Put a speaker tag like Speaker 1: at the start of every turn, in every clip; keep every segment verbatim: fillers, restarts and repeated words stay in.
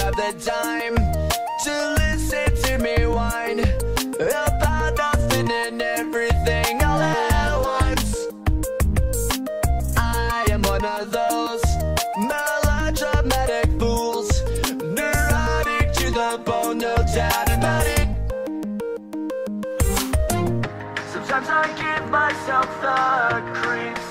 Speaker 1: have the time to listen to me whine about nothing and everything all at once. I am one of those melodramatic fools, neurotic to the bone, no doubt about it. Sometimes I give myself the creeps.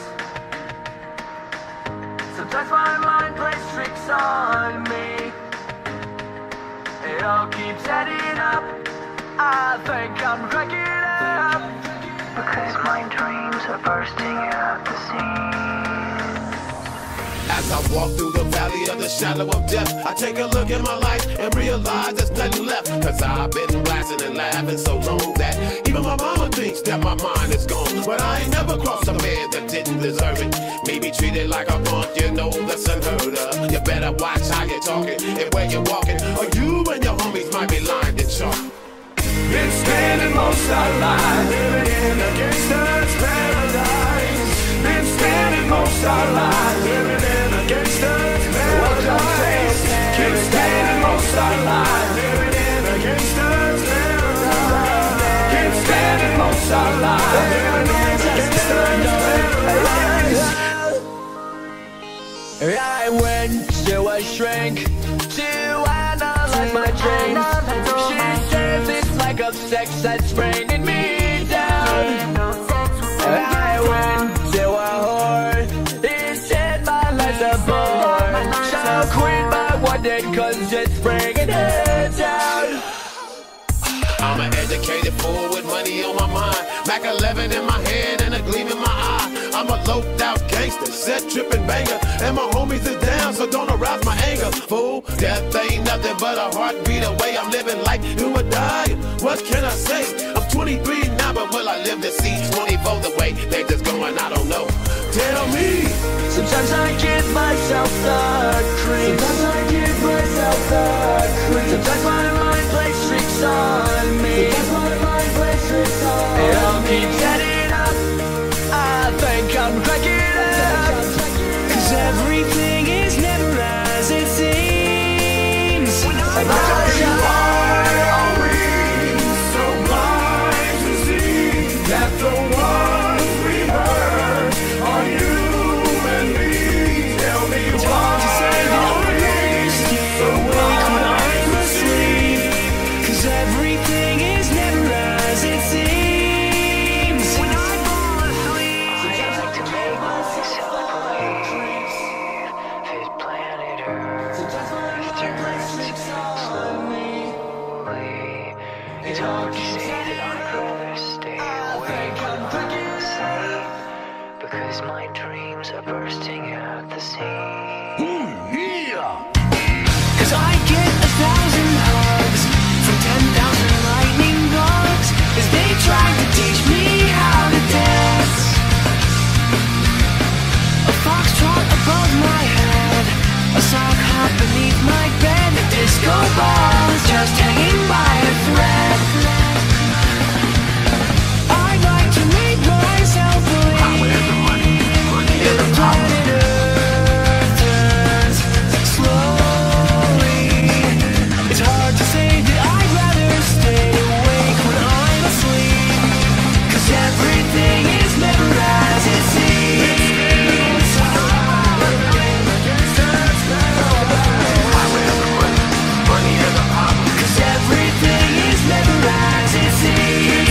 Speaker 1: Sometimes my mind plays tricks on me. It all keeps adding up. I think I'm cracking up,
Speaker 2: because my dreams are bursting at the seams.
Speaker 3: As I walk through the valley of the shadow of death, I take a look at my life and realize there's nothing left. Cause I've been blasting and laughing so long that even my mama thinks that my mind is gone. But I ain't never crossed a man that didn't deserve it. Me be treated like a punk, you know that's unheard of. You better watch how you're talking and where you're walking, or you and your homies might be lined in chalk.
Speaker 1: been spending most our lives living in a gangster's paradise. Been spending most our lives living in a gangster's paradise. Keep spending most our lives living in a gangster's paradise. Keep spending most our lives living in a gangster's paradise. I went to a shrink to analyze my dreams. She says it's like of sex that's bringing me down. I went to a whore, he said my life's a bore. So quit my wanted cause it's bringing it down.
Speaker 3: I'm an educated fool with money on my mind, Mac eleven in my hand and a gleam in my eye. I'm a loped out gangster, set tripping banger, and my homies is down, so don't arouse my anger. Fool, death ain't nothing but a heartbeat away. I'm living life, do or die. What can I say? I'm twenty-three now, but will I live to see twenty-four the way they just going? I don't know. Tell me.
Speaker 1: Sometimes I give myself the creeps. Sometimes I give myself the creeps. Sometimes my mind plays tricks on me. Sometimes my mind plays tricks on me. It all keeps adding up. I think I'm cracking up. Cause everything is never as it seems. And why are we so blind to see that the ones we hurt are you and me? Tell me why are we so blind to see? Cause everything is never as it seems. When I fall asleep,
Speaker 2: I like to make myself believe this planet Earth turns slowly. It's hard to say that I'd rather stay awake when I'm asleep, because my dreams are bursting at the seams.
Speaker 1: cause I get a thousand hugs from ten thousand lightning bugs as they try to teach me how to dance. A foxtrot above my head, a sock hop beneath my bed, a disco ball is just hanging by a thread. I'd like to make myself believe that the planet Earth turns slowly. It's hard to say that I'd rather stay awake when I'm asleep, cause everything is never as it seems. Cause everything is never as it seems.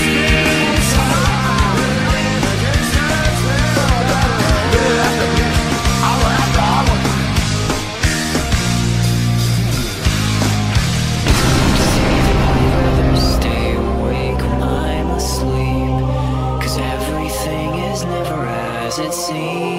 Speaker 1: Stay awake when I'm asleep, cause everything is never as it seems.